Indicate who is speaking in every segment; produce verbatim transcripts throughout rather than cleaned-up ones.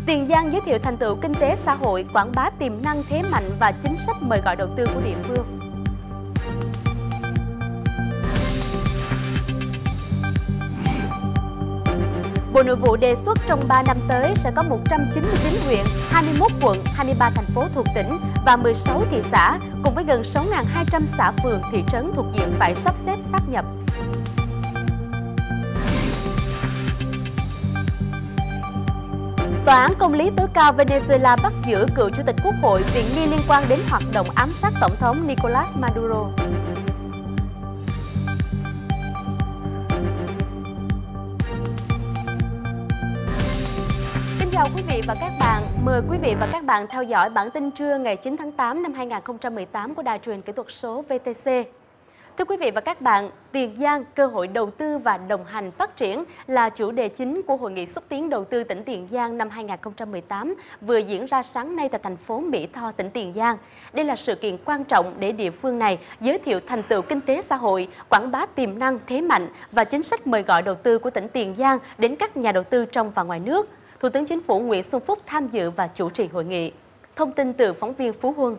Speaker 1: Tiền Giang giới thiệu thành tựu kinh tế xã hội, quảng bá tiềm năng thế mạnh và chính sách mời gọi đầu tư của địa phương. Bộ Nội vụ đề xuất trong ba năm tới sẽ có một trăm chín mươi chín huyện, hai mươi mốt quận, hai mươi ba thành phố thuộc tỉnh và mười sáu thị xã, cùng với gần sáu nghìn hai trăm xã phường, thị trấn thuộc diện phải sắp xếp sáp nhập. Tòa án Công lý tối cao Venezuela bắt giữ cựu Chủ tịch Quốc hội vì nghi liên quan đến hoạt động ám sát Tổng thống Nicolas Maduro. Kính chào quý vị và các bạn. Mời quý vị và các bạn theo dõi bản tin trưa ngày chín tháng tám năm hai nghìn không trăm mười tám của Đài truyền kỹ thuật số vê tê xê. Thưa quý vị và các bạn, Tiền Giang, cơ hội đầu tư và đồng hành phát triển là chủ đề chính của Hội nghị xúc tiến đầu tư tỉnh Tiền Giang năm hai nghìn không trăm mười tám vừa diễn ra sáng nay tại thành phố Mỹ Tho, tỉnh Tiền Giang. Đây là sự kiện quan trọng để địa phương này giới thiệu thành tựu kinh tế xã hội, quảng bá tiềm năng, thế mạnh và chính sách mời gọi đầu tư của tỉnh Tiền Giang đến các nhà đầu tư trong và ngoài nước. Thủ tướng Chính phủ Nguyễn Xuân Phúc tham dự và chủ trì hội nghị. Thông tin từ phóng viên Phú Huân.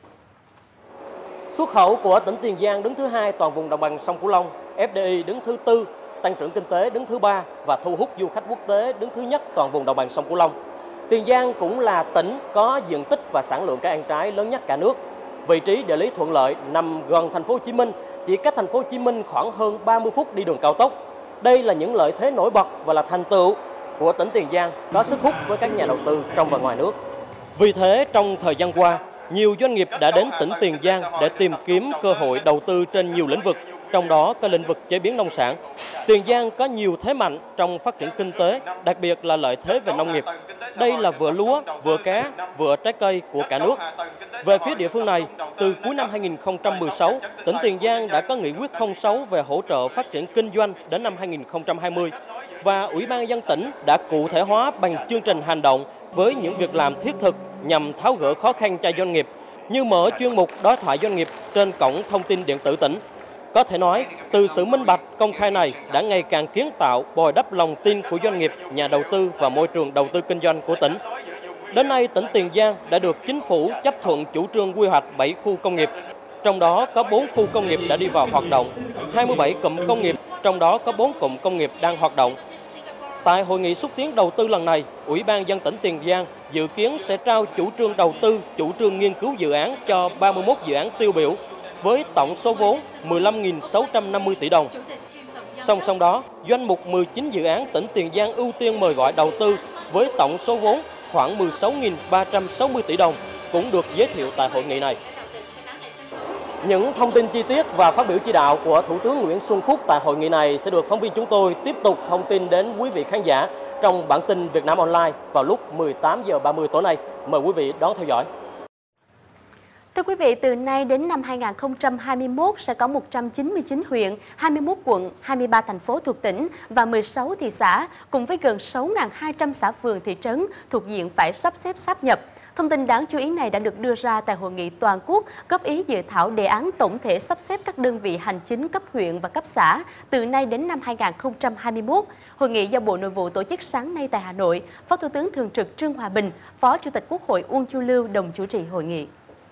Speaker 2: Xuất khẩu của tỉnh Tiền Giang đứng thứ hai toàn vùng đồng bằng sông Cửu Long, ép đê i đứng thứ tư, tăng trưởng kinh tế đứng thứ ba và thu hút du khách quốc tế đứng thứ nhất toàn vùng đồng bằng sông Cửu Long. Tiền Giang cũng là tỉnh có diện tích và sản lượng cây ăn trái lớn nhất cả nước. Vị trí địa lý thuận lợi, nằm gần thành phố Hồ Chí Minh, chỉ cách thành phố Hồ Chí Minh khoảng hơn ba mươi phút đi đường cao tốc. Đây là những lợi thế nổi bật và là thành tựu của tỉnh Tiền Giang có sức hút với các nhà đầu tư trong và ngoài nước. Vì thế, trong thời gian qua, nhiều doanh nghiệp đã đến tỉnh Tiền Giang để tìm kiếm cơ hội đầu tư trên nhiều lĩnh vực, trong đó có lĩnh vực chế biến nông sản. Tiền Giang có nhiều thế mạnh trong phát triển kinh tế, đặc biệt là lợi thế về nông nghiệp. Đây là vựa lúa, vựa cá, vựa trái cây của cả nước. Về phía địa phương này, từ cuối năm hai nghìn không trăm mười sáu, tỉnh Tiền Giang đã có nghị quyết không sáu về hỗ trợ phát triển kinh doanh đến năm hai nghìn không trăm hai mươi. Và Ủy ban nhân dân tỉnh đã cụ thể hóa bằng chương trình hành động với những việc làm thiết thực nhằm tháo gỡ khó khăn cho doanh nghiệp, như mở chuyên mục đối thoại doanh nghiệp trên cổng thông tin điện tử tỉnh. Có thể nói, từ sự minh bạch công khai này đã ngày càng kiến tạo bồi đắp lòng tin của doanh nghiệp, nhà đầu tư và môi trường đầu tư kinh doanh của tỉnh. Đến nay, tỉnh Tiền Giang đã được Chính phủ chấp thuận chủ trương quy hoạch bảy khu công nghiệp, trong đó có bốn khu công nghiệp đã đi vào hoạt động, hai mươi bảy cụm công nghiệp, trong đó có bốn cụm công nghiệp đang hoạt động. Tại hội nghị xúc tiến đầu tư lần này, Ủy ban nhân dân tỉnh Tiền Giang dự kiến sẽ trao chủ trương đầu tư, chủ trương nghiên cứu dự án cho ba mươi mốt dự án tiêu biểu với tổng số vốn mười lăm nghìn sáu trăm năm mươi tỷ đồng. Song song đó, danh mục mười chín dự án tỉnh Tiền Giang ưu tiên mời gọi đầu tư với tổng số vốn khoảng mười sáu nghìn ba trăm sáu mươi tỷ đồng cũng được giới thiệu tại hội nghị này. Những thông tin chi tiết và phát biểu chỉ đạo của Thủ tướng Nguyễn Xuân Phúc tại hội nghị này sẽ được phóng viên chúng tôi tiếp tục thông tin đến quý vị khán giả trong bản tin Việt Nam Online vào lúc mười tám giờ ba mươi tối nay. Mời quý vị đón theo dõi.
Speaker 1: Thưa quý vị, từ nay đến năm hai nghìn không trăm hai mươi mốt sẽ có một trăm chín mươi chín huyện, hai mươi mốt quận, hai mươi ba thành phố thuộc tỉnh và mười sáu thị xã, cùng với gần sáu nghìn hai trăm xã phường, thị trấn thuộc diện phải sắp xếp sáp nhập. Thông tin đáng chú ý này đã được đưa ra tại hội nghị toàn quốc góp ý dự thảo đề án tổng thể sắp xếp các đơn vị hành chính cấp huyện và cấp xã từ nay đến năm hai nghìn không trăm hai mươi mốt. Hội nghị do Bộ Nội vụ tổ chức sáng nay tại Hà Nội, Phó Thủ tướng Thường trực Trương Hòa Bình, Phó Chủ tịch Quốc hội Uông Chu Lưu đồng chủ trì hội nghị.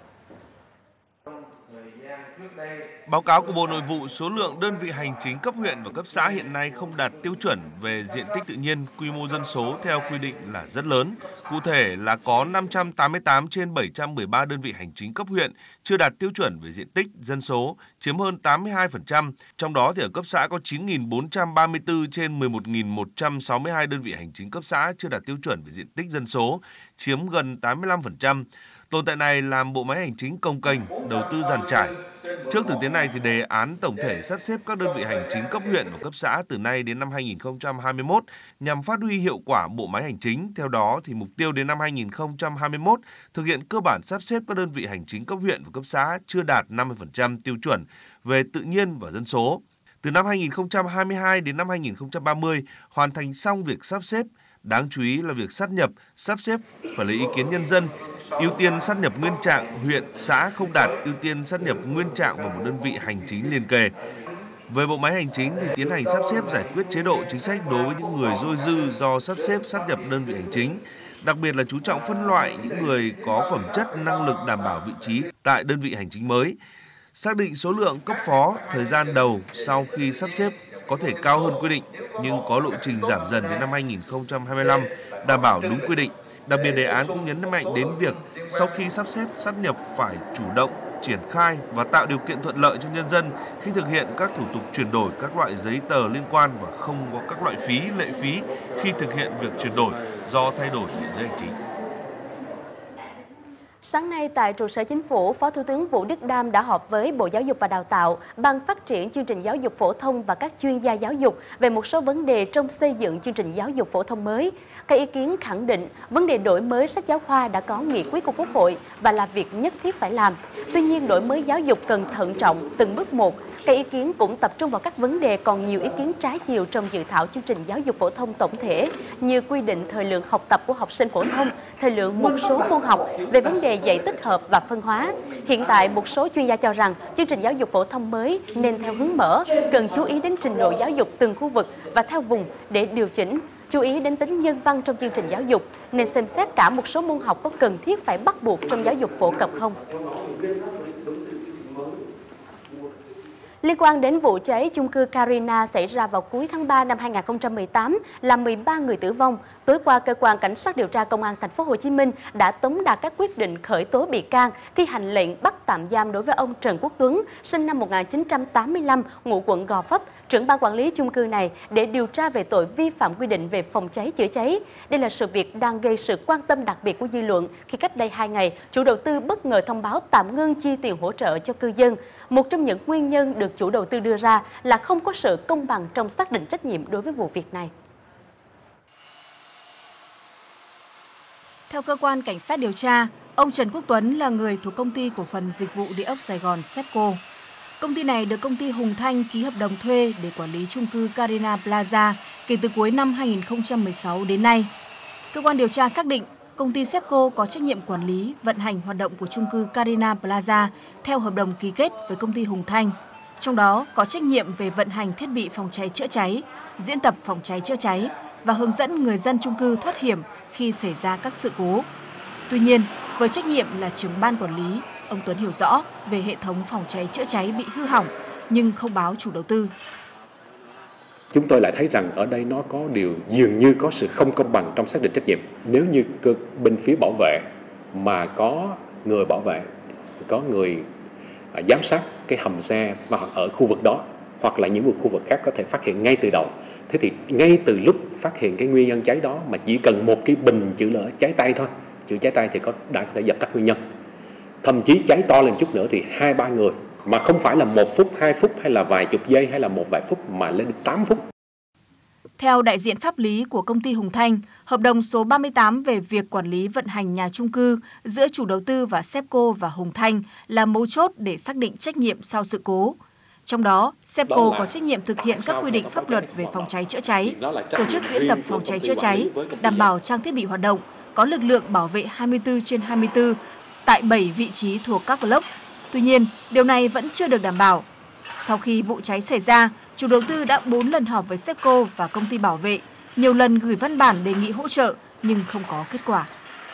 Speaker 3: Báo cáo của Bộ Nội vụ, số lượng đơn vị hành chính cấp huyện và cấp xã hiện nay không đạt tiêu chuẩn về diện tích tự nhiên, quy mô dân số theo quy định là rất lớn. Cụ thể là có năm trăm tám mươi tám trên bảy trăm mười ba đơn vị hành chính cấp huyện chưa đạt tiêu chuẩn về diện tích, dân số, chiếm hơn tám mươi hai phần trăm. Trong đó thì ở cấp xã có chín nghìn bốn trăm ba mươi tư trên mười một nghìn một trăm sáu mươi hai đơn vị hành chính cấp xã chưa đạt tiêu chuẩn về diện tích dân số, chiếm gần tám mươi lăm phần trăm. Tồn tại này làm bộ máy hành chính cồng kềnh, đầu tư dàn trải. Trước thực tế này thì đề án tổng thể sắp xếp các đơn vị hành chính cấp huyện và cấp xã từ nay đến năm hai nghìn không trăm hai mươi mốt nhằm phát huy hiệu quả bộ máy hành chính. Theo đó thì mục tiêu đến năm hai nghìn không trăm hai mươi mốt thực hiện cơ bản sắp xếp các đơn vị hành chính cấp huyện và cấp xã chưa đạt năm mươi phần trăm tiêu chuẩn về tự nhiên và dân số. Từ năm hai nghìn không trăm hai mươi hai đến năm hai nghìn không trăm ba mươi hoàn thành xong việc sắp xếp. Đáng chú ý là việc sát nhập, sắp xếp phải lấy ý kiến nhân dân. Ưu tiên sát nhập nguyên trạng huyện, xã không đạt, ưu tiên sát nhập nguyên trạng vào một đơn vị hành chính liền kề. Về bộ máy hành chính thì tiến hành sắp xếp giải quyết chế độ chính sách đối với những người dôi dư do sắp xếp sát nhập đơn vị hành chính. đặc biệt là chú trọng phân loại những người có phẩm chất, năng lực đảm bảo vị trí tại đơn vị hành chính mới. Xác định số lượng cấp phó, thời gian đầu sau khi sắp xếp có thể cao hơn quy định, nhưng có lộ trình giảm dần đến năm hai nghìn không trăm hai mươi lăm, đảm bảo đúng quy định. Đặc biệt đề án cũng nhấn mạnh đến việc sau khi sắp xếp sáp nhập phải chủ động, triển khai và tạo điều kiện thuận lợi cho nhân dân khi thực hiện các thủ tục chuyển đổi các loại giấy tờ liên quan và không có các loại phí, lệ phí khi thực hiện việc chuyển đổi do thay đổi địa giới hành chính.
Speaker 1: Sáng nay tại trụ sở Chính phủ, Phó Thủ tướng Vũ Đức Đam đã họp với Bộ Giáo dục và Đào tạo, Ban phát triển chương trình giáo dục phổ thông và các chuyên gia giáo dục về một số vấn đề trong xây dựng chương trình giáo dục phổ thông mới. Các ý kiến khẳng định vấn đề đổi mới sách giáo khoa đã có nghị quyết của Quốc hội và là việc nhất thiết phải làm. Tuy nhiên, đổi mới giáo dục cần thận trọng, từng bước một. Các ý kiến cũng tập trung vào các vấn đề còn nhiều ý kiến trái chiều trong dự thảo chương trình giáo dục phổ thông tổng thể, như quy định thời lượng học tập của học sinh phổ thông, thời lượng một số môn học, về vấn đề dạy tích hợp và phân hóa. Hiện tại, một số chuyên gia cho rằng chương trình giáo dục phổ thông mới nên theo hướng mở, cần chú ý đến trình độ giáo dục từng khu vực và theo vùng để điều chỉnh, chú ý đến tính nhân văn trong chương trình giáo dục, nên xem xét cả một số môn học có cần thiết phải bắt buộc trong giáo dục phổ cập không. Liên quan đến vụ cháy chung cư Carina xảy ra vào cuối tháng ba năm hai nghìn không trăm mười tám, làm mười ba người tử vong, tối qua cơ quan cảnh sát điều tra công an thành phố Hồ Chí Minh đã tống đạt các quyết định khởi tố bị can, thi hành lệnh bắt tạm giam đối với ông Trần Quốc Tuấn, sinh năm một nghìn chín trăm tám mươi lăm, ngụ quận Gò Vấp, trưởng ban quản lý chung cư này để điều tra về tội vi phạm quy định về phòng cháy chữa cháy. Đây là sự việc đang gây sự quan tâm đặc biệt của dư luận khi cách đây hai ngày, chủ đầu tư bất ngờ thông báo tạm ngưng chi tiền hỗ trợ cho cư dân. Một trong những nguyên nhân được chủ đầu tư đưa ra là không có sự công bằng trong xác định trách nhiệm đối với vụ việc này.
Speaker 4: Theo cơ quan cảnh sát điều tra, ông Trần Quốc Tuấn là người thuộc công ty cổ phần dịch vụ địa ốc Sài Gòn Sepco. Công ty này được công ty Hùng Thanh ký hợp đồng thuê để quản lý chung cư Carina Plaza kể từ cuối năm hai nghìn không trăm mười sáu đến nay. Cơ quan điều tra xác định công ty Sepco có trách nhiệm quản lý, vận hành hoạt động của chung cư Carina Plaza theo hợp đồng ký kết với công ty Hùng Thanh. Trong đó có trách nhiệm về vận hành thiết bị phòng cháy chữa cháy, diễn tập phòng cháy chữa cháy và hướng dẫn người dân chung cư thoát hiểm khi xảy ra các sự cố. Tuy nhiên, với trách nhiệm là trưởng ban quản lý, ông Tuấn hiểu rõ về hệ thống phòng cháy chữa cháy bị hư hỏng nhưng không báo chủ đầu tư.
Speaker 5: Chúng tôi lại thấy rằng ở đây nó có điều dường như có sự không công bằng trong xác định trách nhiệm. Nếu như cơ bên phía bảo vệ mà có người bảo vệ, có người giám sát cái hầm xe và ở khu vực đó hoặc là những khu vực khác có thể phát hiện ngay từ đầu. Thế thì ngay từ lúc phát hiện cái nguyên nhân cháy đó mà chỉ cần một cái bình chữa lửa cháy tay thôi, chữa cháy tay thì có đã có thể dập tắt nguyên nhân. Thậm chí cháy to lên chút nữa thì hai ba người mà không phải là một phút, hai phút hay là vài chục giây hay là một vài phút mà lên đến tám phút.
Speaker 4: Theo đại diện pháp lý của công ty Hùng Thanh, hợp đồng số ba mươi tám về việc quản lý vận hành nhà chung cư giữa chủ đầu tư và Sepco và Hùng Thanh là mấu chốt để xác định trách nhiệm sau sự cố. Trong đó, Sepco có trách nhiệm thực hiện các quy định pháp luật về phòng cháy chữa cháy, tổ chức diễn tập phòng cháy chữa cháy, đảm bảo trang thiết bị hoạt động, có lực lượng bảo vệ hai mươi tư trên hai mươi tư tại bảy vị trí thuộc các block. Tuy nhiên, điều này vẫn chưa được đảm bảo. Sau khi vụ cháy xảy ra, chủ đầu tư đã bốn lần họp với Sepco và công ty bảo vệ, nhiều lần gửi văn bản đề nghị hỗ trợ nhưng không có kết quả.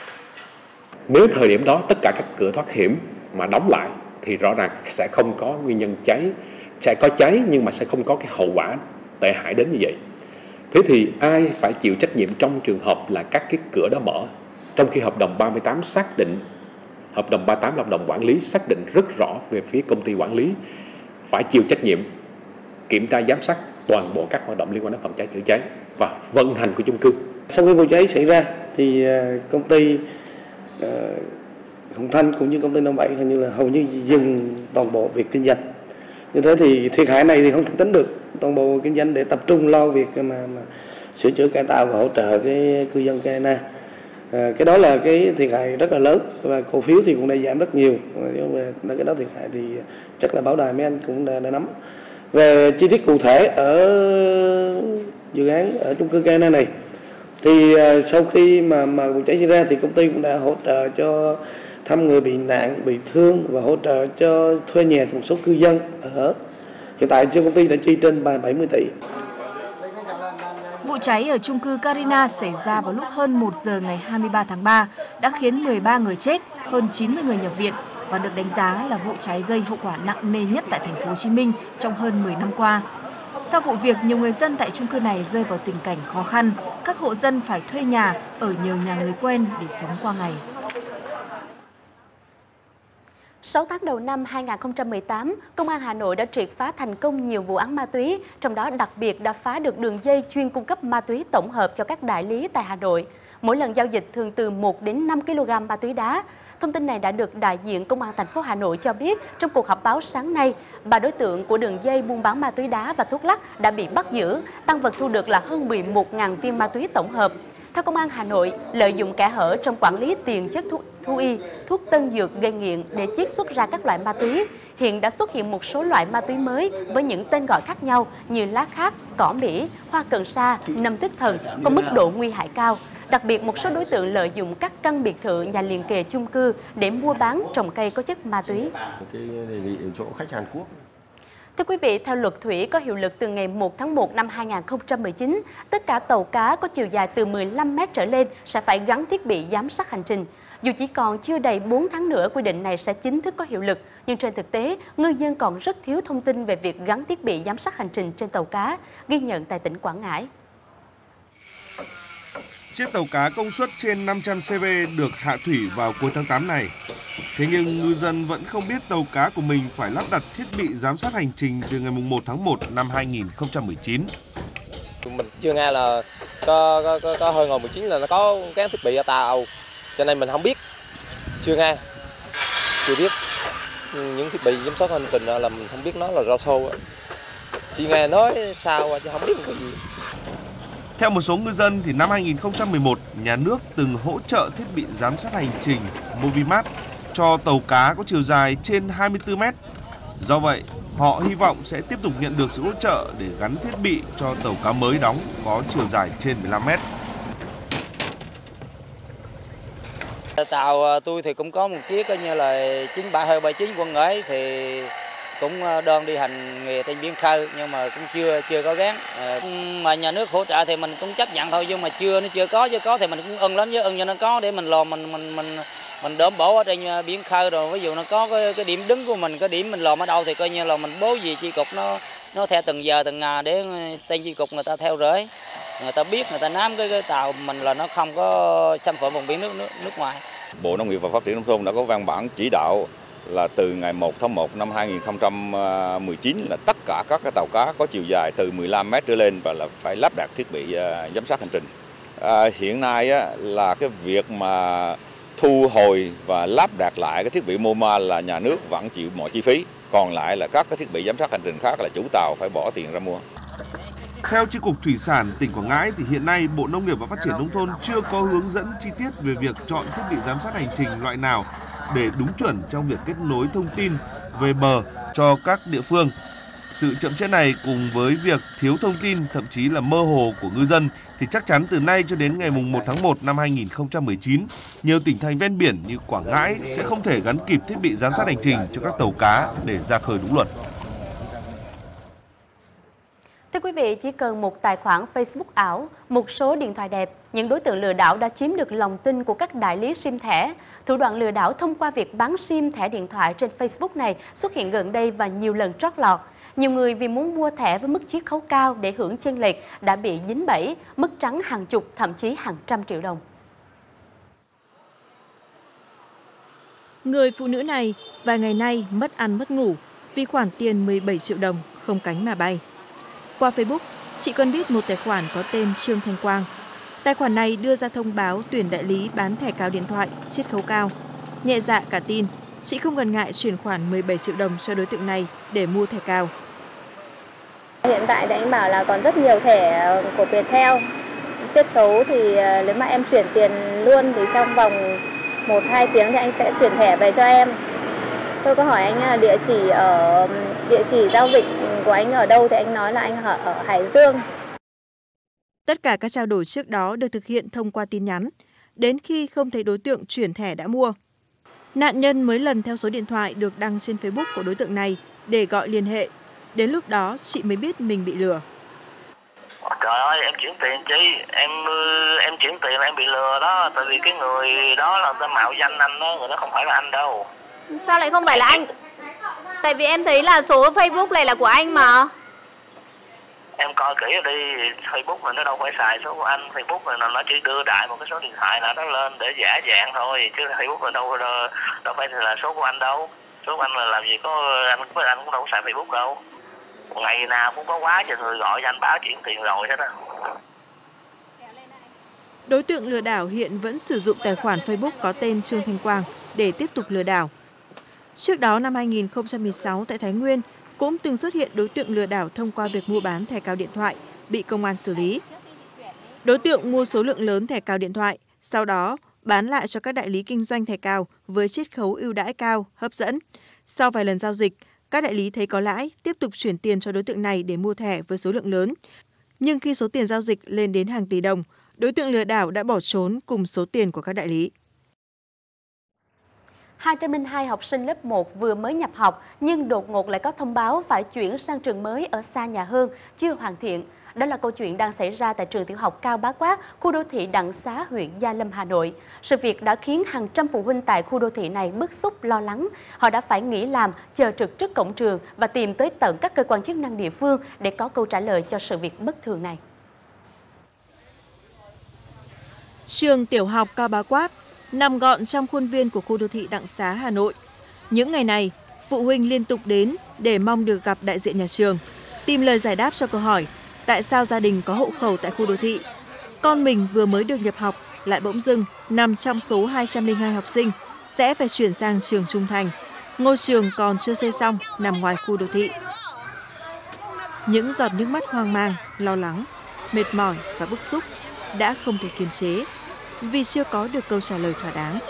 Speaker 5: Nếu thời điểm đó tất cả các cửa thoát hiểm mà đóng lại thì rõ ràng sẽ không có nguyên nhân cháy, sẽ có cháy nhưng mà sẽ không có cái hậu quả tệ hại đến như vậy. Thế thì ai phải chịu trách nhiệm trong trường hợp là các cái cửa đó mở, trong khi hợp đồng ba mươi tám xác định, hợp đồng ba mươi tám là hợp đồng quản lý xác định rất rõ về phía công ty quản lý phải chịu trách nhiệm kiểm tra giám sát toàn bộ các hoạt động liên quan đến phòng cháy chữa cháy và vận hành của chung cư.
Speaker 6: Sau khi vụ cháy xảy ra thì công ty uh, Hùng Thanh cũng như công ty năm bảy hình như là hầu như dừng toàn bộ việc kinh doanh. Như thế thì thiệt hại này thì không thể tính được, toàn bộ kinh doanh để tập trung lo việc mà, mà sửa chữa cải tạo và hỗ trợ cái cư dân Carina. À, cái đó là cái thiệt hại rất là lớn và cổ phiếu thì cũng đã giảm rất nhiều. Về cái đó thiệt hại thì chắc là báo đài mấy anh cũng đã, đã nắm. Về chi tiết cụ thể ở dự án ở chung cư Carina này thì uh, sau khi mà mà vụ cháy xảy ra thì công ty cũng đã hỗ trợ cho thăm người bị nạn, bị thương và hỗ trợ cho thuê nhà một số cư dân ở. Hiện tại trên công ty đã chi trên bảy mươi tỷ.
Speaker 4: Vụ cháy ở chung cư Carina xảy ra vào lúc hơn một giờ ngày hai mươi ba tháng ba đã khiến mười ba người chết, hơn chín mươi người nhập viện và được đánh giá là vụ cháy gây hậu quả nặng nề nhất tại thành phố Hồ Chí Minh trong hơn mười năm qua. Sau vụ việc, nhiều người dân tại chung cư này rơi vào tình cảnh khó khăn, các hộ dân phải thuê nhà ở nhờ nhà người quen để sống qua ngày.
Speaker 1: sáu tháng đầu năm hai nghìn không trăm mười tám, Công an Hà Nội đã triệt phá thành công nhiều vụ án ma túy, trong đó đặc biệt đã phá được đường dây chuyên cung cấp ma túy tổng hợp cho các đại lý tại Hà Nội. Mỗi lần giao dịch thường từ một đến năm ki lô gam ma túy đá. Thông tin này đã được đại diện Công an thành phố Hà Nội cho biết trong cuộc họp báo sáng nay. Ba đối tượng của đường dây buôn bán ma túy đá và thuốc lắc đã bị bắt giữ, tang vật thu được là hơn mười một nghìn viên ma túy tổng hợp. Theo Công an Hà Nội, lợi dụng kẽ hở trong quản lý tiền chất thú, thú y, thuốc tân dược gây nghiện để chiết xuất ra các loại ma túy, hiện đã xuất hiện một số loại ma túy mới với những tên gọi khác nhau như lá khát, cỏ mỹ, hoa cần sa, nâm tích thần có mức độ nguy hại cao. Đặc biệt, một số đối tượng lợi dụng các căn biệt thự, nhà liền kề chung cư để mua bán trồng cây có chất ma túy.
Speaker 7: Cái đề nghị chỗ khách Hàn Quốc.
Speaker 1: Thưa quý vị, theo luật thủy có hiệu lực từ ngày một tháng một năm hai nghìn không trăm mười chín, tất cả tàu cá có chiều dài từ mười lăm mét trở lên sẽ phải gắn thiết bị giám sát hành trình. Dù chỉ còn chưa đầy bốn tháng nữa quy định này sẽ chính thức có hiệu lực, nhưng trên thực tế, ngư dân còn rất thiếu thông tin về việc gắn thiết bị giám sát hành trình trên tàu cá, ghi nhận tại tỉnh Quảng Ngãi.
Speaker 3: Chiếc tàu cá công suất trên năm trăm xê vê được hạ thủy vào cuối tháng tám này. Thế nhưng ngư dân vẫn không biết tàu cá của mình phải lắp đặt thiết bị giám sát hành trình từ ngày một tháng một năm hai nghìn không trăm mười chín.
Speaker 8: Mình chưa nghe là có, có, có, có hơi ngồi mười chín là nó có cái thiết bị ở tàu, cho nên mình không biết, chưa nghe, chưa biết những thiết bị giám sát hành trình là mình không biết nó là ra sao, chỉ nghe nói sao chứ không biết cái gì.
Speaker 3: Theo một số ngư dân thì năm hai nghìn không trăm mười một, nhà nước từng hỗ trợ thiết bị giám sát hành trình Movimat cho tàu cá có chiều dài trên hai mươi tư mét. Do vậy, họ hy vọng sẽ tiếp tục nhận được sự hỗ trợ để gắn thiết bị cho tàu cá mới đóng có chiều dài trên mười lăm mét.
Speaker 9: Tàu tôi thì cũng có một chiếc coi như là chín ba hai ba chín Quảng Ngãi thì cũng đơn đi hành nghề trên biển khơi nhưng mà cũng chưa chưa có gắn. Mà nhà nước hỗ trợ thì mình cũng chấp nhận thôi, nhưng mà chưa nó chưa có, chưa có thì mình cũng ưng lắm chứ, ưng cho nó có để mình làm mình mình mình mình đỡ bổ ở trên biển khơi rồi. Ví dụ nó có cái, cái điểm đứng của mình, cái điểm mình làm ở đâu thì coi như là mình bố gì chi cục nó nó theo từng giờ từng ngày để tên chi cục người ta theo dõi, người ta biết, người ta nắm cái, cái tàu mình là nó không có xâm phạm vùng biển nước, nước nước ngoài.
Speaker 10: Bộ Nông nghiệp và Phát triển Nông thôn đã có văn bản chỉ đạo là từ ngày một tháng một năm hai nghìn không trăm mười chín là tất cả các cái tàu cá có chiều dài từ mười lăm mét trở lên và là phải lắp đặt thiết bị uh, giám sát hành trình. À, hiện nay á, là cái việc mà thu hồi và lắp đặt lại cái thiết bị MOMA là nhà nước vẫn chịu mọi chi phí, còn lại là các cái thiết bị giám sát hành trình khác là chủ tàu phải bỏ tiền ra mua.
Speaker 3: Theo Chi cục Thủy sản tỉnh Quảng Ngãi thì hiện nay Bộ Nông nghiệp và Phát triển Nông thôn chưa có hướng dẫn chi tiết về việc chọn thiết bị giám sát hành trình loại nào để đúng chuẩn trong việc kết nối thông tin về bờ cho các địa phương. Sự chậm trễ này cùng với việc thiếu thông tin, thậm chí là mơ hồ của ngư dân thì chắc chắn từ nay cho đến ngày một tháng một năm hai nghìn không trăm mười chín, nhiều tỉnh thành ven biển như Quảng Ngãi sẽ không thể gắn kịp thiết bị giám sát hành trình cho các tàu cá để ra khơi đúng luật.
Speaker 1: Thưa quý vị, chỉ cần một tài khoản Facebook ảo, một số điện thoại đẹp, những đối tượng lừa đảo đã chiếm được lòng tin của các đại lý SIM thẻ. Thủ đoạn lừa đảo thông qua việc bán SIM thẻ điện thoại trên Facebook này xuất hiện gần đây và nhiều lần trót lọt. Nhiều người vì muốn mua thẻ với mức chiết khấu cao để hưởng chênh lệch đã bị dính bẫy, mất trắng hàng chục, thậm chí hàng trăm triệu đồng.
Speaker 4: Người phụ nữ này vài ngày nay mất ăn mất ngủ vì khoản tiền mười bảy triệu đồng không cánh mà bay. Qua Facebook, chị quen biết một tài khoản có tên Trương Thanh Quang. Tài khoản này đưa ra thông báo tuyển đại lý bán thẻ cào điện thoại, chiết khấu cao. Nhẹ dạ cả tin, chị không ngần ngại chuyển khoản mười bảy triệu đồng cho đối tượng này để mua thẻ cào.
Speaker 11: Hiện tại thì anh bảo là còn rất nhiều thẻ của Viettel. Chiết khấu thì nếu mà em chuyển tiền luôn thì trong vòng một hai tiếng thì anh sẽ chuyển thẻ về cho em. Tôi có hỏi anh là địa chỉ ở địa chỉ giao dịch của anh ở đâu thì anh nói là anh ở, ở Hải Dương.
Speaker 4: Tất cả các trao đổi trước đó được thực hiện thông qua tin nhắn, đến khi không thấy đối tượng chuyển thẻ đã mua. Nạn nhân mới lần theo số điện thoại được đăng trên Facebook của đối tượng này để gọi liên hệ. Đến lúc đó chị mới biết mình bị lừa.
Speaker 12: Trời ơi, em chuyển tiền chi? Em em chuyển tiền là em bị lừa đó. Tại vì cái người đó là người ta mạo danh anh đó, người đó không phải là anh đâu.
Speaker 11: Sao lại không phải là anh? Tại vì em thấy là số Facebook này là của anh mà.
Speaker 12: Em coi kỹ đi, Facebook này nó đâu phải xài số của anh. Facebook này nó chỉ đưa đại một cái số điện thoại nào đó lên để giả dạng thôi. Chứ Facebook là đâu, đâu phải là số của anh đâu. Số của anh là làm gì có, anh với anh cũng đâu có xài Facebook đâu. Ngày nào cũng có quá trời người gọi cho anh báo chuyển tiền rồi hết á.
Speaker 13: Đối tượng lừa đảo hiện vẫn sử dụng tài khoản Facebook có tên Trương Thanh Quang để tiếp tục lừa đảo. Trước đó năm hai nghìn không trăm mười sáu tại Thái Nguyên cũng từng xuất hiện đối tượng lừa đảo thông qua việc mua bán thẻ cào điện thoại bị công an xử lý. Đối tượng mua số lượng lớn thẻ cào điện thoại, sau đó bán lại cho các đại lý kinh doanh thẻ cào với chiết khấu ưu đãi cao, hấp dẫn. Sau vài lần giao dịch, các đại lý thấy có lãi, tiếp tục chuyển tiền cho đối tượng này để mua thẻ với số lượng lớn. Nhưng khi số tiền giao dịch lên đến hàng tỷ đồng, đối tượng lừa đảo đã bỏ trốn cùng số tiền của các đại lý.
Speaker 1: hai trăm lẻ hai học sinh lớp một vừa mới nhập học nhưng đột ngột lại có thông báo phải chuyển sang trường mới ở xa nhà hơn, chưa hoàn thiện. Đó là câu chuyện đang xảy ra tại trường tiểu học Cao Bá Quát, khu đô thị Đặng Xá, huyện Gia Lâm, Hà Nội. Sự việc đã khiến hàng trăm phụ huynh tại khu đô thị này bức xúc, lo lắng. Họ đã phải nghỉ làm, chờ trực trước cổng trường và tìm tới tận các cơ quan chức năng địa phương để có câu trả lời cho sự việc bất thường này.
Speaker 13: Trường tiểu học Cao Bá Quát nằm gọn trong khuôn viên của khu đô thị Đặng Xá, Hà Nội. Những ngày này, phụ huynh liên tục đến để mong được gặp đại diện nhà trường, tìm lời giải đáp cho câu hỏi tại sao gia đình có hộ khẩu tại khu đô thị. Con mình vừa mới được nhập học lại bỗng dưng nằm trong số hai trăm lẻ hai học sinh sẽ phải chuyển sang trường Trung Thành. Ngôi trường còn chưa xây xong nằm ngoài khu đô thị. Những giọt nước mắt hoang mang, lo lắng, mệt mỏi và bức xúc đã không thể kiềm chế vì chưa có được câu trả lời thỏa đáng.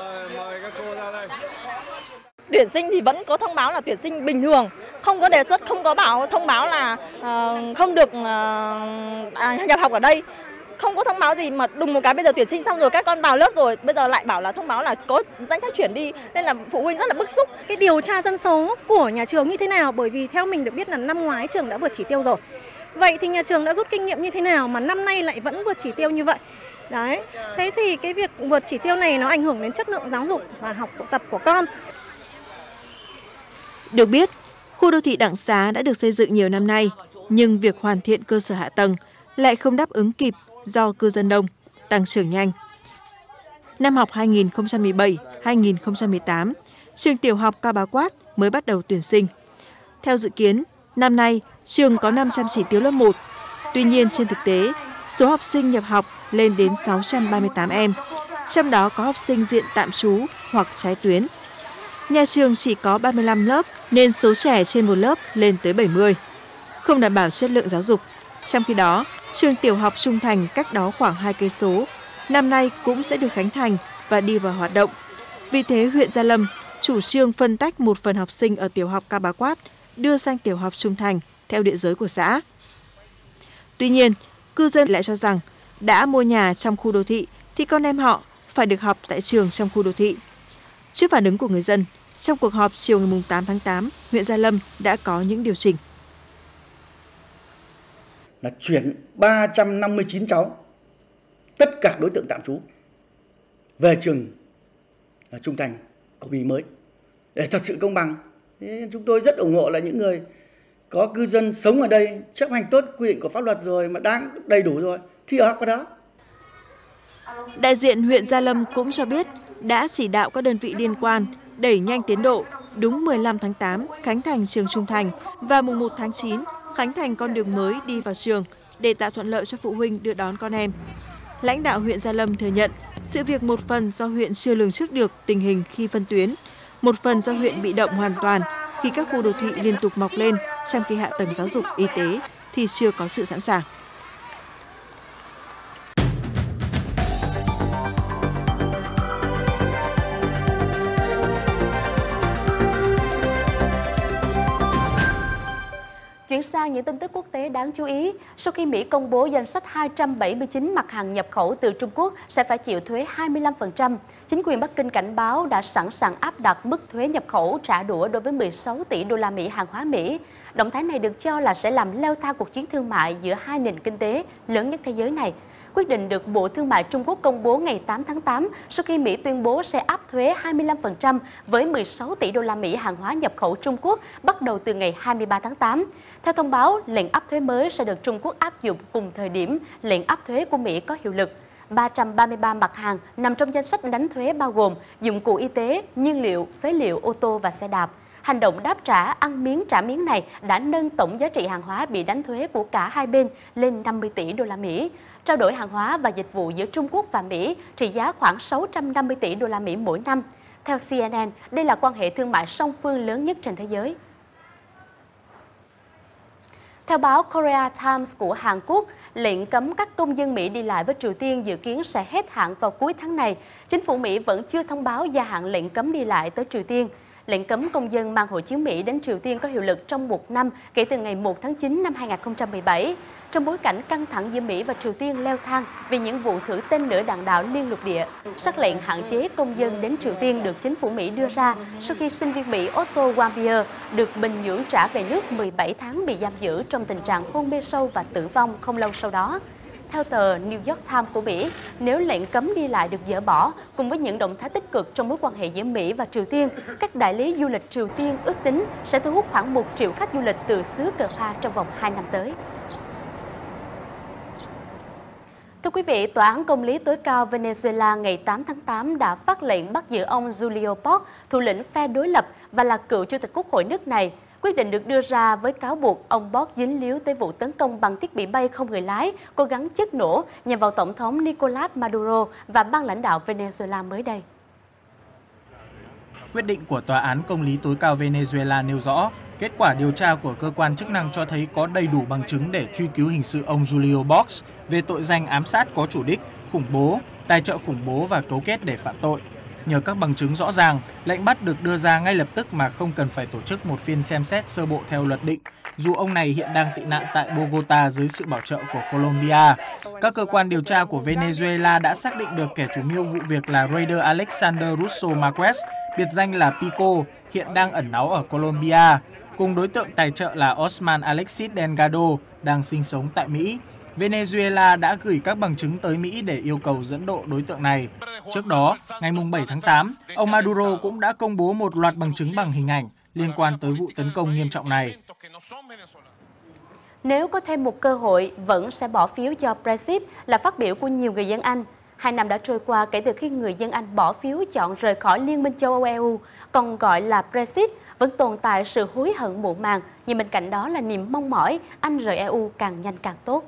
Speaker 14: Tuyển sinh thì vẫn có thông báo là tuyển sinh bình thường, không có đề xuất, không có bảo thông báo là uh, không được uh, à, nhập học ở đây. Không có thông báo gì mà đùng một cái bây giờ tuyển sinh xong rồi các con vào lớp rồi, bây giờ lại bảo là thông báo là có danh sách chuyển đi, nên là phụ huynh rất là bức xúc.
Speaker 15: Cái điều tra dân số của nhà trường như thế nào, bởi vì theo mình được biết là năm ngoái trường đã vượt chỉ tiêu rồi. Vậy thì nhà trường đã rút kinh nghiệm như thế nào mà năm nay lại vẫn vượt chỉ tiêu như vậy? Đấy, thế thì cái việc vượt chỉ tiêu này nó ảnh hưởng đến chất lượng giáo dục và học tập của con.
Speaker 13: Được biết, khu đô thị Đặng Xá đã được xây dựng nhiều năm nay, nhưng việc hoàn thiện cơ sở hạ tầng lại không đáp ứng kịp do cư dân đông, tăng trưởng nhanh. Năm học hai nghìn không trăm mười bảy hai nghìn không trăm mười tám, trường tiểu học Cao Bá Quát mới bắt đầu tuyển sinh. Theo dự kiến, năm nay trường có năm trăm chỉ tiêu lớp một. Tuy nhiên trên thực tế, số học sinh nhập học lên đến sáu trăm ba mươi tám em, trong đó có học sinh diện tạm trú hoặc trái tuyến. Nhà trường chỉ có ba mươi lăm lớp nên số trẻ trên một lớp lên tới bảy mươi, không đảm bảo chất lượng giáo dục. Trong khi đó, trường tiểu học Trung Thành cách đó khoảng hai cây số, năm nay cũng sẽ được khánh thành và đi vào hoạt động. Vì thế, huyện Gia Lâm chủ trương phân tách một phần học sinh ở tiểu học Cao Bá Quát đưa sang tiểu học Trung Thành theo địa giới của xã. Tuy nhiên, cư dân lại cho rằng đã mua nhà trong khu đô thị thì con em họ phải được học tại trường trong khu đô thị. Trước phản ứng của người dân, trong cuộc họp chiều ngày tám tháng tám, huyện Gia Lâm đã có những điều chỉnh.
Speaker 16: Là chuyển ba trăm năm mươi chín cháu, tất cả đối tượng tạm trú, về trường Trung Thành Cẩm Mỹ mới để thật sự công bằng. Thế chúng tôi rất ủng hộ là những người có cư dân sống ở đây chấp hành tốt quy định của pháp luật rồi mà đang đầy đủ rồi thì ở học ở đó.
Speaker 13: Đại diện huyện Gia Lâm cũng cho biết đã chỉ đạo các đơn vị liên quan đẩy nhanh tiến độ, đúng mười lăm tháng tám khánh thành trường Trung Thành và mùng một tháng chín khánh thành con đường mới đi vào trường để tạo thuận lợi cho phụ huynh đưa đón con em. Lãnh đạo huyện Gia Lâm thừa nhận sự việc một phần do huyện chưa lường trước được tình hình khi phân tuyến, một phần do huyện bị động hoàn toàn khi các khu đô thị liên tục mọc lên trong khi hạ tầng giáo dục, y tế thì chưa có sự sẵn sàng.
Speaker 1: Chuyển Chuyển sang những tin tức quốc tế đáng chú ý, sau khi Mỹ công bố danh sách hai trăm bảy mươi chín mặt hàng nhập khẩu từ Trung Quốc sẽ phải chịu thuế hai mươi lăm phần trăm, chính quyền Bắc Kinh cảnh báo đã sẵn sàng áp đặt mức thuế nhập khẩu trả đũa đối với mười sáu tỷ đô la Mỹ hàng hóa Mỹ. Động thái này được cho là sẽ làm leo thang cuộc chiến thương mại giữa hai nền kinh tế lớn nhất thế giới này. Quyết định được Bộ Thương mại Trung Quốc công bố ngày tám tháng tám sau khi Mỹ tuyên bố sẽ áp thuế hai mươi lăm phần trăm với mười sáu tỷ đô la Mỹ hàng hóa nhập khẩu Trung Quốc bắt đầu từ ngày hai mươi ba tháng tám. Theo thông báo, lệnh áp thuế mới sẽ được Trung Quốc áp dụng cùng thời điểm lệnh áp thuế của Mỹ có hiệu lực. ba trăm ba mươi ba mặt hàng nằm trong danh sách đánh thuế bao gồm dụng cụ y tế, nhiên liệu, phế liệu, ô tô và xe đạp. Hành động đáp trả ăn miếng trả miếng này đã nâng tổng giá trị hàng hóa bị đánh thuế của cả hai bên lên năm mươi tỷ đô la Mỹ. Trao đổi hàng hóa và dịch vụ giữa Trung Quốc và Mỹ trị giá khoảng sáu trăm năm mươi tỷ đô la Mỹ mỗi năm. Theo C N N, đây là quan hệ thương mại song phương lớn nhất trên thế giới. Theo báo Korea Times của Hàn Quốc, lệnh cấm các công dân Mỹ đi lại với Triều Tiên dự kiến sẽ hết hạn vào cuối tháng này. Chính phủ Mỹ vẫn chưa thông báo gia hạn lệnh cấm đi lại tới Triều Tiên. Lệnh cấm công dân mang hộ chiếu Mỹ đến Triều Tiên có hiệu lực trong một năm kể từ ngày một tháng chín năm hai nghìn không trăm mười bảy. Trong bối cảnh căng thẳng giữa Mỹ và Triều Tiên leo thang vì những vụ thử tên lửa đạn đạo liên lục địa, sắc lệnh hạn chế công dân đến Triều Tiên được chính phủ Mỹ đưa ra sau khi sinh viên Mỹ Otto Warmbier được Bình Nhưỡng trả về nước mười bảy tháng bị giam giữ trong tình trạng hôn mê sâu và tử vong không lâu sau đó. Theo tờ New York Times của Mỹ, nếu lệnh cấm đi lại được dỡ bỏ, cùng với những động thái tích cực trong mối quan hệ giữa Mỹ và Triều Tiên, các đại lý du lịch Triều Tiên ước tính sẽ thu hút khoảng một triệu khách du lịch từ xứ cờ hoa trong vòng hai năm tới. Thưa quý vị, Tòa án Công lý tối cao Venezuela ngày tám tháng tám đã phát lệnh bắt giữ ông Julio Borges, thủ lĩnh phe đối lập và là cựu chủ tịch Quốc hội nước này. Quyết định được đưa ra với cáo buộc ông Borges dính líu tới vụ tấn công bằng thiết bị bay không người lái có gắn chất nổ nhằm vào Tổng thống Nicolás Maduro và ban lãnh đạo Venezuela mới đây.
Speaker 17: Quyết định của Tòa án Công lý tối cao Venezuela nêu rõ, kết quả điều tra của cơ quan chức năng cho thấy có đầy đủ bằng chứng để truy cứu hình sự ông Julio Borges về tội danh ám sát có chủ đích, khủng bố, tài trợ khủng bố và cấu kết để phạm tội. Nhờ các bằng chứng rõ ràng, lệnh bắt được đưa ra ngay lập tức mà không cần phải tổ chức một phiên xem xét sơ bộ theo luật định, dù ông này hiện đang tị nạn tại Bogota dưới sự bảo trợ của Colombia. Các cơ quan điều tra của Venezuela đã xác định được kẻ chủ mưu vụ việc là Raider Alexander Russo Marquez, biệt danh là Pico, hiện đang ẩn náu ở Colombia, cùng đối tượng tài trợ là Osman Alexis Delgado, đang sinh sống tại Mỹ. Venezuela đã gửi các bằng chứng tới Mỹ để yêu cầu dẫn độ đối tượng này. Trước đó, ngày bảy tháng tám, ông Maduro cũng đã công bố một loạt bằng chứng bằng hình ảnh liên quan tới vụ tấn công nghiêm trọng này.
Speaker 1: Nếu có thêm một cơ hội, vẫn sẽ bỏ phiếu cho Brexit là phát biểu của nhiều người dân Anh. Hai năm đã trôi qua kể từ khi người dân Anh bỏ phiếu chọn rời khỏi Liên minh châu Âu E U, còn gọi là Brexit, vẫn tồn tại sự hối hận muộn màng, nhưng bên cạnh đó là niềm mong mỏi Anh rời E U càng nhanh càng tốt.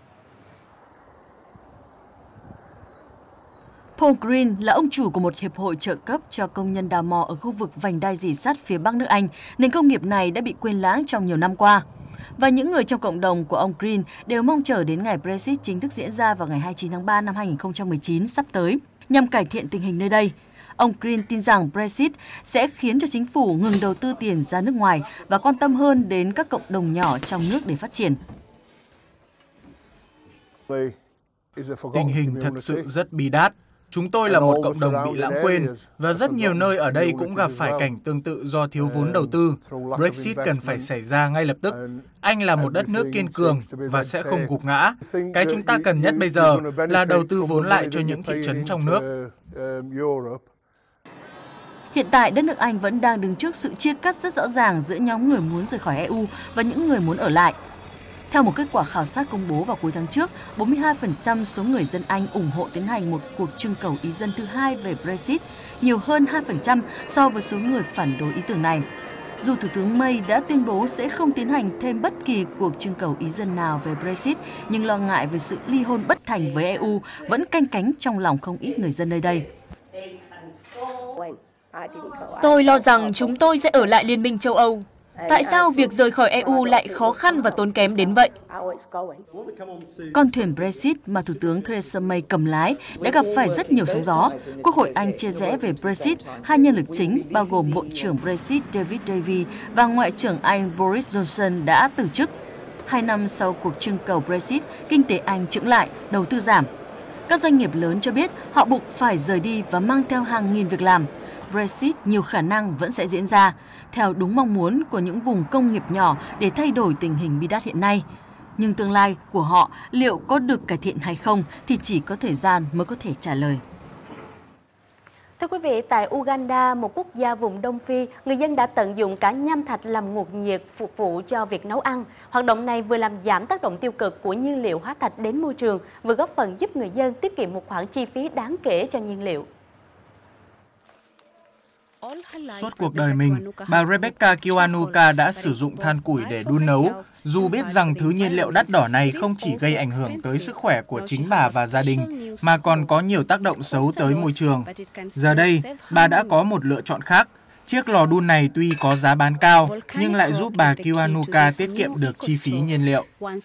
Speaker 18: Paul Green là ông chủ của một hiệp hội trợ cấp cho công nhân đào mỏ ở khu vực vành đai dì sắt phía Bắc nước Anh. Nền công nghiệp này đã bị quên lãng trong nhiều năm qua. Và những người trong cộng đồng của ông Green đều mong chờ đến ngày Brexit chính thức diễn ra vào ngày hai mươi chín tháng ba năm hai nghìn không trăm mười chín sắp tới, nhằm cải thiện tình hình nơi đây. Ông Green tin rằng Brexit sẽ khiến cho chính phủ ngừng đầu tư tiền ra nước ngoài và quan tâm hơn đến các cộng đồng nhỏ trong nước để phát triển.
Speaker 17: Tình hình thật sự rất bi đát. Chúng tôi là một cộng đồng bị lãng quên và rất nhiều nơi ở đây cũng gặp phải cảnh tương tự do thiếu vốn đầu tư. Brexit cần phải xảy ra ngay lập tức. Anh là một đất nước kiên cường và sẽ không gục ngã. Cái chúng ta cần nhất bây giờ là đầu tư vốn lại cho những thị trấn trong nước.
Speaker 18: Hiện tại, đất nước Anh vẫn đang đứng trước sự chia cắt rất rõ ràng giữa nhóm người muốn rời khỏi E U và những người muốn ở lại. Theo một kết quả khảo sát công bố vào cuối tháng trước, bốn mươi hai phần trăm số người dân Anh ủng hộ tiến hành một cuộc trưng cầu ý dân thứ hai về Brexit, nhiều hơn hai phần trăm so với số người phản đối ý tưởng này. Dù Thủ tướng May đã tuyên bố sẽ không tiến hành thêm bất kỳ cuộc trưng cầu ý dân nào về Brexit, nhưng lo ngại về sự ly hôn bất thành với E U vẫn canh cánh trong lòng không ít người dân nơi đây.
Speaker 19: Tôi lo rằng chúng tôi sẽ ở lại Liên minh châu Âu. Tại sao việc rời khỏi E U lại khó khăn và tốn kém đến vậy?
Speaker 18: Con thuyền Brexit mà Thủ tướng Theresa May cầm lái đã gặp phải rất nhiều sóng gió. Quốc hội Anh chia rẽ về Brexit, hai nhân lực chính bao gồm Bộ trưởng Brexit David Davis và Ngoại trưởng Anh Boris Johnson đã từ chức. Hai năm sau cuộc trưng cầu Brexit, kinh tế Anh chững lại, đầu tư giảm. Các doanh nghiệp lớn cho biết họ buộc phải rời đi và mang theo hàng nghìn việc làm. Brexit nhiều khả năng vẫn sẽ diễn ra, theo đúng mong muốn của những vùng công nghiệp nhỏ để thay đổi tình hình bi đát hiện nay. Nhưng tương lai của họ liệu có được cải thiện hay không thì chỉ có thời gian mới có thể trả lời.
Speaker 1: Thưa quý vị, tại Uganda, một quốc gia vùng Đông Phi, người dân đã tận dụng cả nham thạch làm nguồn nhiệt phục vụ cho việc nấu ăn. Hoạt động này vừa làm giảm tác động tiêu cực của nhiên liệu hóa thạch đến môi trường, vừa góp phần giúp người dân tiết kiệm một khoản chi phí đáng kể cho nhiên liệu.
Speaker 17: Suốt cuộc đời mình, bà Rebecca Kiwanuka đã sử dụng than củi để đun nấu, dù biết rằng thứ nhiên liệu đắt đỏ này không chỉ gây ảnh hưởng tới sức khỏe của chính bà và gia đình, mà còn có nhiều tác động xấu tới môi trường. Giờ đây, bà đã có một lựa chọn khác. Chiếc lò đun này tuy có giá bán cao, nhưng lại giúp bà Kiwanuka tiết kiệm được chi phí nhiên liệu.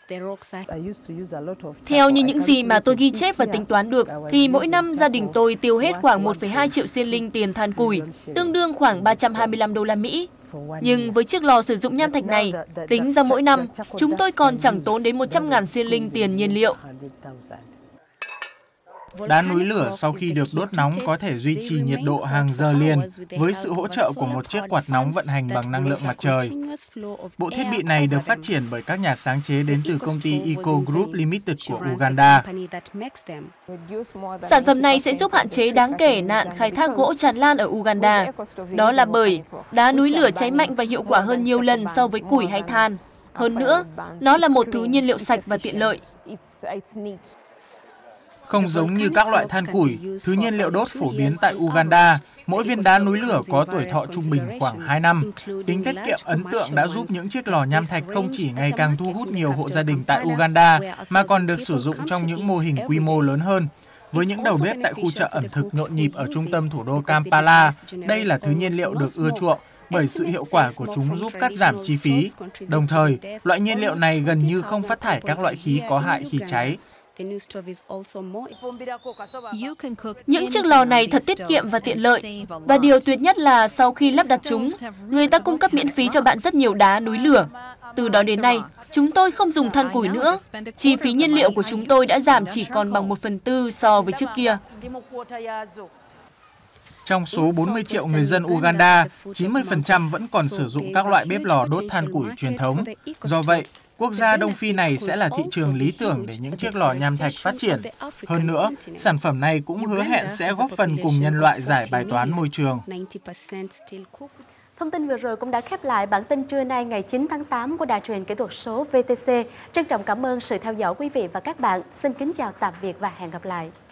Speaker 19: Theo như những gì mà tôi ghi chép và tính toán được, thì mỗi năm gia đình tôi tiêu hết khoảng một phẩy hai triệu xi linh tiền than củi, tương đương khoảng ba trăm hai mươi lăm đô la Mỹ. Nhưng với chiếc lò sử dụng nham thạch này, tính ra mỗi năm, chúng tôi còn chẳng tốn đến một trăm nghìn xi linh tiền nhiên liệu.
Speaker 17: Đá núi lửa sau khi được đốt nóng có thể duy trì nhiệt độ hàng giờ liền với sự hỗ trợ của một chiếc quạt nóng vận hành bằng năng lượng mặt trời. Bộ thiết bị này được phát triển bởi các nhà sáng chế đến từ công ty Eco Group Limited của Uganda.
Speaker 19: Sản phẩm này sẽ giúp hạn chế đáng kể nạn khai thác gỗ tràn lan ở Uganda. Đó là bởi đá núi lửa cháy mạnh và hiệu quả hơn nhiều lần so với củi hay than. Hơn nữa, nó là một thứ nhiên liệu sạch và tiện lợi.
Speaker 17: Không giống như các loại than củi, thứ nhiên liệu đốt phổ biến tại Uganda, mỗi viên đá núi lửa có tuổi thọ trung bình khoảng hai năm. Tính tiết kiệm ấn tượng đã giúp những chiếc lò nham thạch không chỉ ngày càng thu hút nhiều hộ gia đình tại Uganda, mà còn được sử dụng trong những mô hình quy mô lớn hơn. Với những đầu bếp tại khu chợ ẩm thực nhộn nhịp ở trung tâm thủ đô Kampala, đây là thứ nhiên liệu được ưa chuộng bởi sự hiệu quả của chúng giúp cắt giảm chi phí. Đồng thời, loại nhiên liệu này gần như không phát thải các loại khí có hại khi cháy.
Speaker 19: Những chiếc lò này thật tiết kiệm và tiện lợi. Và điều tuyệt nhất là sau khi lắp đặt chúng, người ta cung cấp miễn phí cho bạn rất nhiều đá núi lửa. Từ đó đến nay, chúng tôi không dùng than củi nữa. Chi phí nhiên liệu của chúng tôi đã giảm chỉ còn bằng một phần tư so với trước kia.
Speaker 17: Trong số bốn mươi triệu người dân Uganda, chín mươi phần trăm vẫn còn sử dụng các loại bếp lò đốt than củi truyền thống. Do vậy, quốc gia Đông Phi này sẽ là thị trường lý tưởng để những chiếc lò nham thạch phát triển. Hơn nữa, sản phẩm này cũng hứa hẹn sẽ góp phần cùng nhân loại giải bài toán môi trường.
Speaker 1: Thông tin vừa rồi cũng đã khép lại bản tin trưa nay ngày chín tháng tám của Đài truyền kỹ thuật số vê tê xê. Trân trọng cảm ơn sự theo dõi quý vị và các bạn. Xin kính chào tạm biệt và hẹn gặp lại.